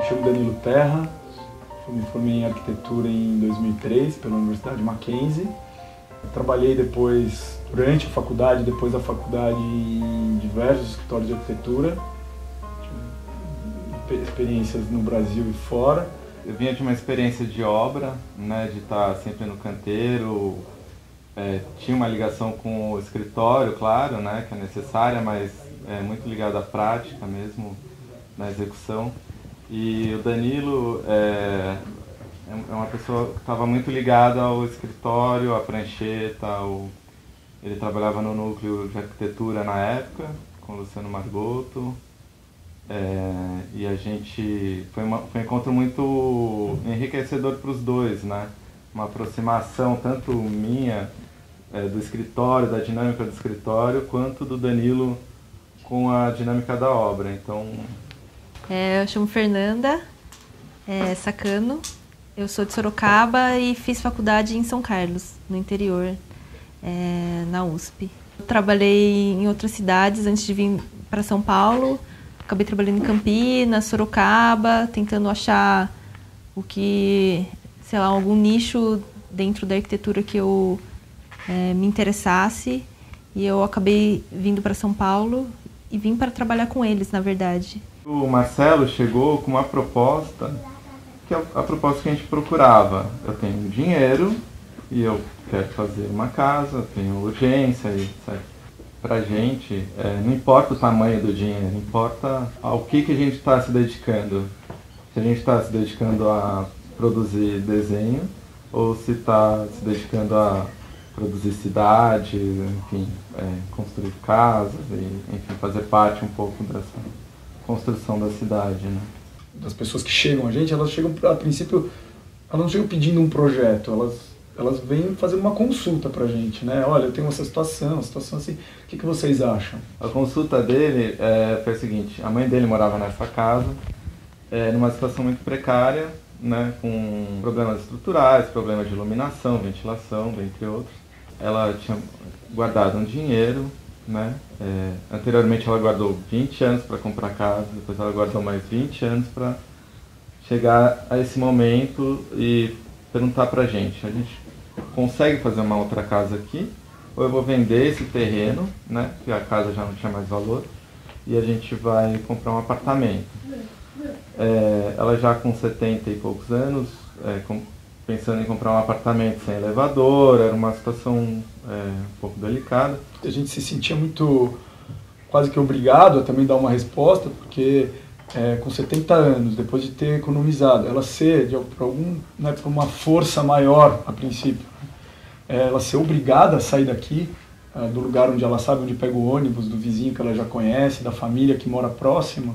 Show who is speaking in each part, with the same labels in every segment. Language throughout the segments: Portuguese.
Speaker 1: Me chamo Danilo Terra, me formei em arquitetura em 2003 pela Universidade Mackenzie. Trabalhei depois, durante a faculdade, depois da faculdade, em diversos escritórios de arquitetura, experiências no Brasil e fora.
Speaker 2: Eu vinha de uma experiência de obra, né, de estar sempre no canteiro, tinha uma ligação com o escritório, claro, né, que é necessária, mas é muito ligada à prática mesmo, na execução. E o Danilo é uma pessoa que estava muito ligada ao escritório, à prancheta, ele trabalhava no núcleo de arquitetura na época, com o Luciano Margotto. E a gente foi um encontro muito enriquecedor para os dois, né? Uma aproximação tanto minha do escritório, da dinâmica do escritório, quanto do Danilo com a dinâmica da obra. Então,
Speaker 3: eu chamo Fernanda Sacano, eu sou de Sorocaba e fiz faculdade em São Carlos, no interior, na USP. Eu trabalhei em outras cidades antes de vir para São Paulo. Acabei trabalhando em Campinas, Sorocaba, tentando achar algum nicho dentro da arquitetura que eu me interessasse. E eu acabei vindo para São Paulo e vim para trabalhar com eles, na verdade.
Speaker 2: O Marcelo chegou com uma proposta, que é a proposta que a gente procurava. Eu tenho dinheiro e eu quero fazer uma casa, tenho urgência, etc. Pra gente, não importa o tamanho do dinheiro, importa ao que a gente está se dedicando. Se a gente está se dedicando a produzir desenho, ou se está se dedicando a produzir cidade, enfim, construir casas, enfim, fazer parte um pouco dessa construção da cidade, né?
Speaker 1: Das pessoas que chegam a gente, elas chegam, a princípio, elas não chegam pedindo um projeto, elas vêm fazendo uma consulta pra gente, né? Olha, eu tenho essa situação assim, o que vocês acham?
Speaker 2: A consulta dele foi a seguinte: a mãe dele morava nessa casa, numa situação muito precária, né? Com problemas estruturais, problemas de iluminação, ventilação, dentre outros. Ela tinha guardado um dinheiro, né? Anteriormente ela guardou 20 anos para comprar casa, depois ela guardou mais 20 anos para chegar a esse momento e perguntar pra gente consegue fazer uma outra casa aqui, ou eu vou vender esse terreno, né, que a casa já não tinha mais valor, e a gente vai comprar um apartamento. Ela já com 70 e poucos anos, pensando em comprar um apartamento sem elevador, era uma situação um pouco delicada.
Speaker 1: A gente se sentia muito, quase que obrigado a também dar uma resposta, porque com 70 anos, depois de ter economizado, ela ser, por uma força maior, a princípio, ela ser obrigada a sair daqui, do lugar onde ela sabe onde pega o ônibus, do vizinho que ela já conhece, da família que mora próxima,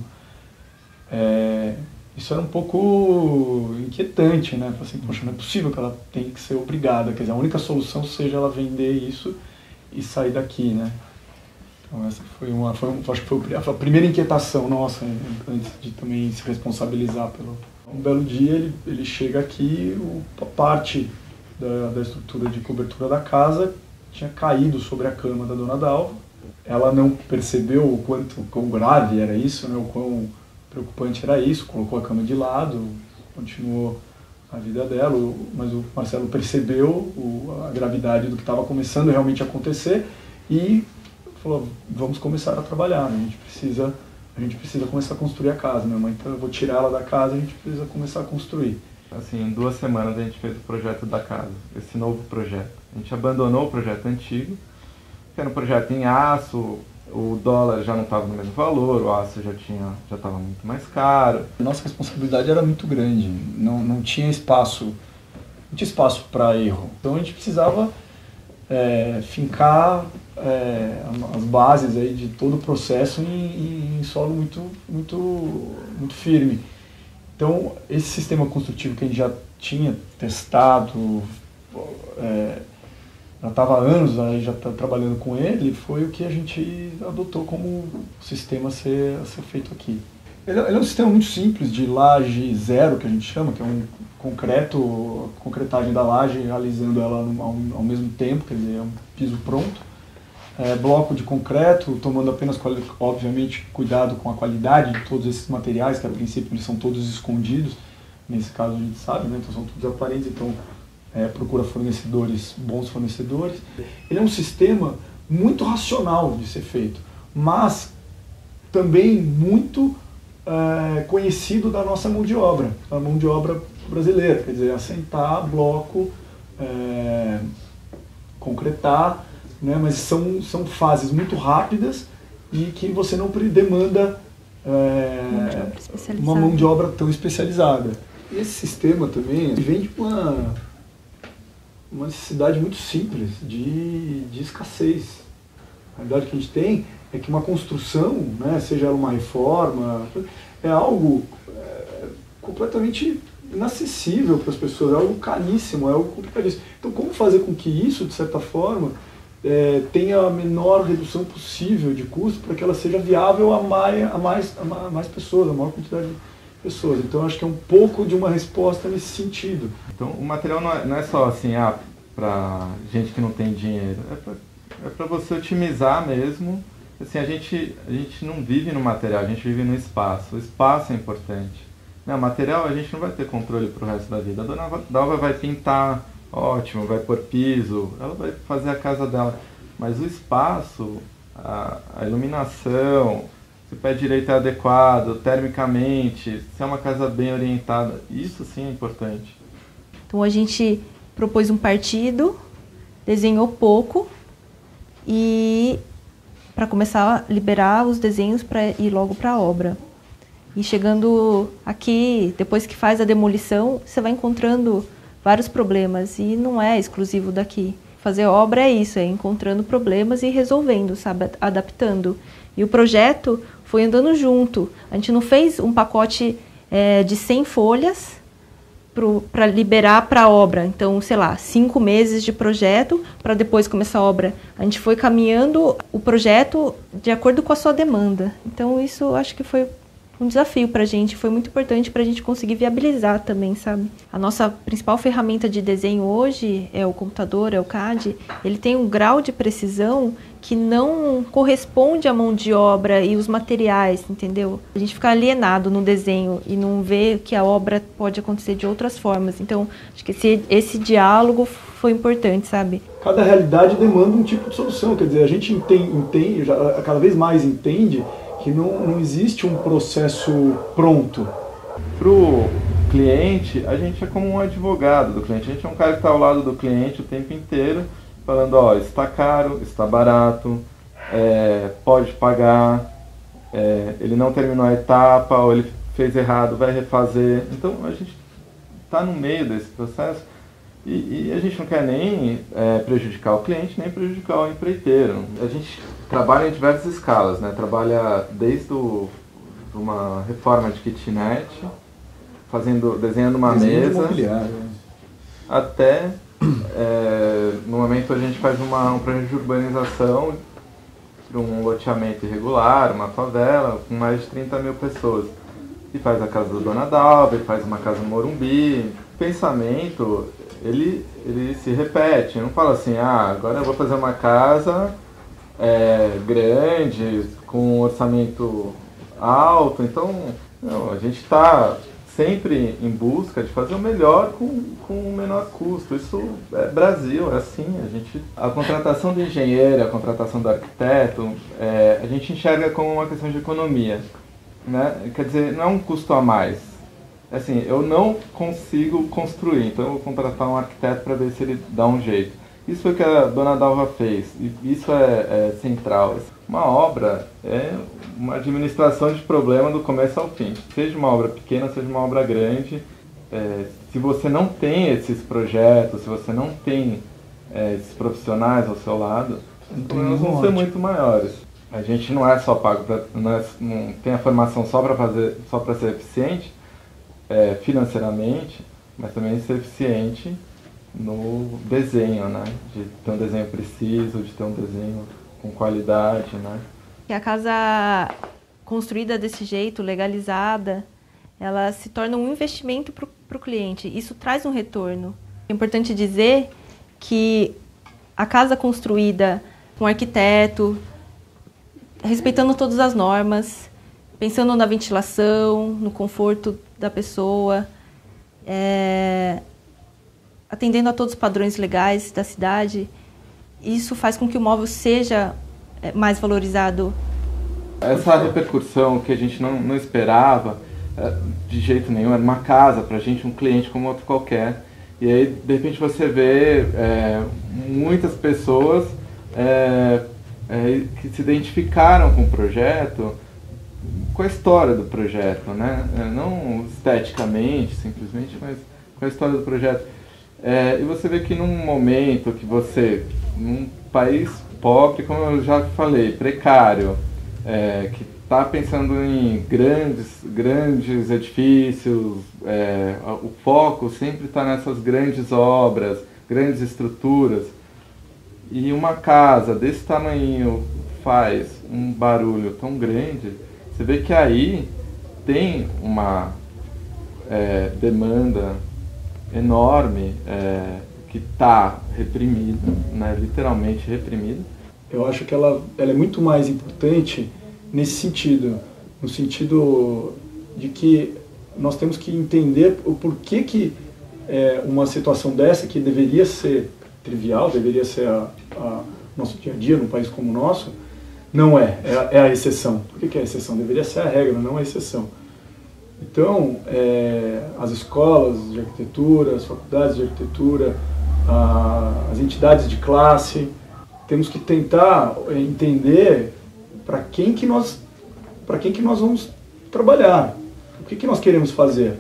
Speaker 1: isso era um pouco inquietante, né? Assim, poxa, não é possível que ela tenha que ser obrigada, quer dizer, a única solução seja ela vender isso e sair daqui, né? Então essa acho que foi a primeira inquietação nossa, antes de também se responsabilizar pelo... Um belo dia ele chega aqui, a parte da estrutura de cobertura da casa tinha caído sobre a cama da dona Dalva. Ela não percebeu o quão grave era isso, né, o quão preocupante era isso, colocou a cama de lado, continuou a vida dela, mas o Marcelo percebeu a gravidade do que estava começando realmente a acontecer e falou, vamos começar a trabalhar, né? A gente precisa começar a construir a casa, minha mãe, então eu vou tirar ela da casa, a gente precisa começar a construir.
Speaker 2: Assim, em 2 semanas a gente fez o projeto da casa, esse novo projeto. A gente abandonou o projeto antigo, que era um projeto em aço, o dólar já não estava no mesmo valor, o aço já estava muito mais caro.
Speaker 1: A nossa responsabilidade era muito grande, não tinha espaço para erro. Então a gente precisava fincar as bases aí de todo o processo em solo muito firme. Então, esse sistema construtivo que a gente já tinha testado, já estava há anos aí, já tá trabalhando com ele, foi o que a gente adotou como sistema a ser feito aqui. Ele é um sistema muito simples, de laje zero, que a gente chama, que é um concretagem da laje, realizando ela ao mesmo tempo, quer dizer, é um piso pronto. bloco de concreto, tomando apenas, obviamente, cuidado com a qualidade de todos esses materiais, que a princípio eles são todos escondidos, nesse caso a gente sabe, né? Então são todos aparentes, então procura fornecedores, bons fornecedores. Ele é um sistema muito racional de ser feito, mas também muito conhecido da nossa mão de obra, a mão de obra brasileira, quer dizer, assentar, bloco, concretar, né? Mas são fases muito rápidas e que você não demanda uma mão de obra tão especializada. E esse sistema também vem de uma necessidade muito simples de escassez. A realidade que a gente tem é que uma construção, né, seja ela uma reforma, é algo completamente inacessível para as pessoas, é algo caríssimo, é algo complicadíssimo. Então, como fazer com que isso, de certa forma, tenha a menor redução possível de custo para que ela seja viável a mais pessoas, a maior quantidade de pessoas. Então, acho que é um pouco de uma resposta nesse sentido.
Speaker 2: Então, o material não é só assim, para gente que não tem dinheiro, é para você otimizar mesmo. Assim, a gente não vive no material, a gente vive no espaço. O espaço é importante. O material a gente não vai ter controle para o resto da vida. A dona Dalva vai pintar, ótimo, vai pôr piso, ela vai fazer a casa dela. Mas o espaço, a iluminação, se o pé direito é adequado, termicamente, se é uma casa bem orientada, isso sim é importante.
Speaker 3: Então a gente propôs um partido, desenhou pouco e para começar a liberar os desenhos para ir logo para a obra. E chegando aqui, depois que faz a demolição, você vai encontrando vários problemas e não é exclusivo daqui. Fazer obra é isso, é encontrando problemas e resolvendo, sabe, adaptando. E o projeto foi andando junto. A gente não fez um pacote de 100 folhas para liberar para a obra. Então, sei lá, 5 meses de projeto para depois começar a obra. A gente foi caminhando o projeto de acordo com a sua demanda. Então, isso acho que foi um desafio para a gente, foi muito importante para a gente conseguir viabilizar também, sabe? A nossa principal ferramenta de desenho hoje é o computador, é o CAD. Ele tem um grau de precisão que não corresponde à mão de obra e os materiais, entendeu? A gente fica alienado no desenho e não vê que a obra pode acontecer de outras formas. Então, acho que esse diálogo foi importante, sabe?
Speaker 1: Cada realidade demanda um tipo de solução, quer dizer, a gente entende já cada vez mais entende que não existe um processo pronto.
Speaker 2: Para o cliente, a gente é como um advogado do cliente. A gente é um cara que está ao lado do cliente o tempo inteiro, falando, está caro, está barato, pode pagar, ele não terminou a etapa, ou ele fez errado, vai refazer. Então, a gente está no meio desse processo e a gente não quer nem prejudicar o cliente, nem prejudicar o empreiteiro. A gente trabalha em diversas escalas, né? Trabalha desde uma reforma de kitnet, desenhando uma mesa, até no momento a gente faz um projeto de urbanização para um loteamento irregular, uma favela, com mais de 30 mil pessoas. E faz a casa da Dona Dalva, faz uma casa no Morumbi. O pensamento, ele se repete, não fala assim, agora eu vou fazer uma casa grande, com um orçamento alto. Então, não, a gente está sempre em busca de fazer o melhor com o menor custo. Isso é Brasil, é assim. A contratação do engenheiro, a contratação do arquiteto, a gente enxerga como uma questão de economia, né? Quer dizer, não é um custo a mais. Assim, eu não consigo construir, então eu vou contratar um arquiteto para ver se ele dá um jeito. Isso foi o que a Dona Dalva fez, e isso é central. Uma obra é uma administração de problema do começo ao fim. Seja uma obra pequena, seja uma obra grande, se você não tem esses projetos, se você não tem esses profissionais ao seu lado, os problemas vão ser muito maiores. A gente não é só pago, não tem a formação só para ser eficiente financeiramente, mas também ser eficiente no desenho, né? De ter um desenho preciso, de ter um desenho com qualidade, né?
Speaker 3: E a casa construída desse jeito, legalizada, ela se torna um investimento para o cliente. Isso traz um retorno. É importante dizer que a casa construída com o arquiteto, respeitando todas as normas, pensando na ventilação, no conforto da pessoa, atendendo a todos os padrões legais da cidade. Isso faz com que o móvel seja mais valorizado.
Speaker 2: Essa repercussão que a gente não esperava, de jeito nenhum, era uma casa pra gente, um cliente como outro qualquer. E aí, de repente, você vê muitas pessoas que se identificaram com o projeto, com a história do projeto, né? Não esteticamente, simplesmente, mas com a história do projeto. E você vê que num momento que você, num país pobre, como eu já falei, precário, que está pensando em grandes edifícios, o foco sempre está nessas grandes obras, grandes estruturas, e uma casa desse tamanho faz um barulho tão grande, você vê que aí tem uma demanda enorme que está reprimida, né, literalmente reprimida.
Speaker 1: Eu acho que ela é muito mais importante nesse sentido, no sentido de que nós temos que entender o porquê que uma situação dessa, que deveria ser trivial, deveria ser nosso dia a dia num país como o nosso, não é a exceção. Por que é a exceção? Deveria ser a regra, não a exceção. Então, as escolas de arquitetura, as faculdades de arquitetura, as entidades de classe, temos que tentar entender para quem que nós vamos trabalhar, o que nós queremos fazer,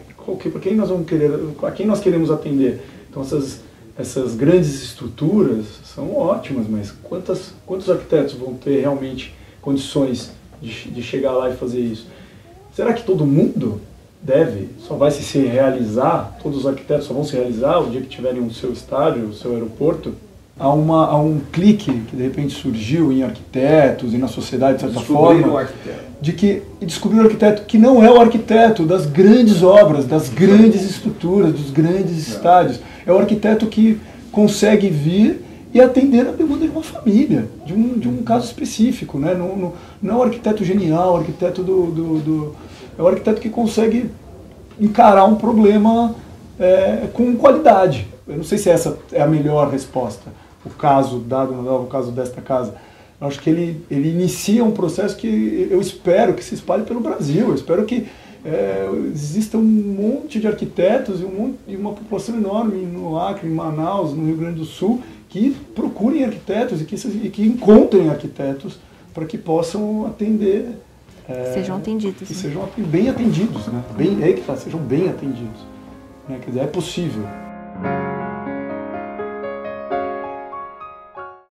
Speaker 1: a quem nós queremos atender. Então essas grandes estruturas são ótimas, mas quantos arquitetos vão ter realmente condições de chegar lá e fazer isso? Será que todo mundo só vai se realizar, todos os arquitetos só vão se realizar o dia que tiverem o seu estádio, o seu aeroporto? Há um clique que de repente surgiu em arquitetos e na sociedade, de certa forma, de descobrir o arquiteto que não é o arquiteto das grandes obras, das grandes estruturas, dos grandes estádios. É o arquiteto que consegue vir e atender a demanda de uma família, de um caso específico, né? Não é o arquiteto genial, o arquiteto é o arquiteto que consegue encarar um problema com qualidade. Eu não sei se essa é a melhor resposta. O caso desta casa, eu acho que ele inicia um processo que eu espero que se espalhe pelo Brasil. Eu espero que exista um monte de arquitetos e uma população enorme no Acre, em Manaus, no Rio Grande do Sul, que procurem arquitetos e que encontrem arquitetos para que possam atender.
Speaker 3: Sejam atendidos.
Speaker 1: Que sejam bem atendidos, né? Sejam bem atendidos. Né? Quer dizer, é possível.